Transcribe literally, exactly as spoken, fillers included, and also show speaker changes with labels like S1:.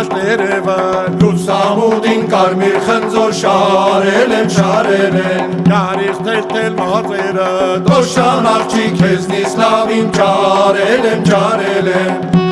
S1: տերևը
S2: Լուսամուտին կարմիր խնձոր շարել եմ, շարել եմ
S1: Գարիշ թել-թել մազերը
S2: Դոշան աղջիկ քեզնից լավ իմ ջարել եմ, ջարել եմ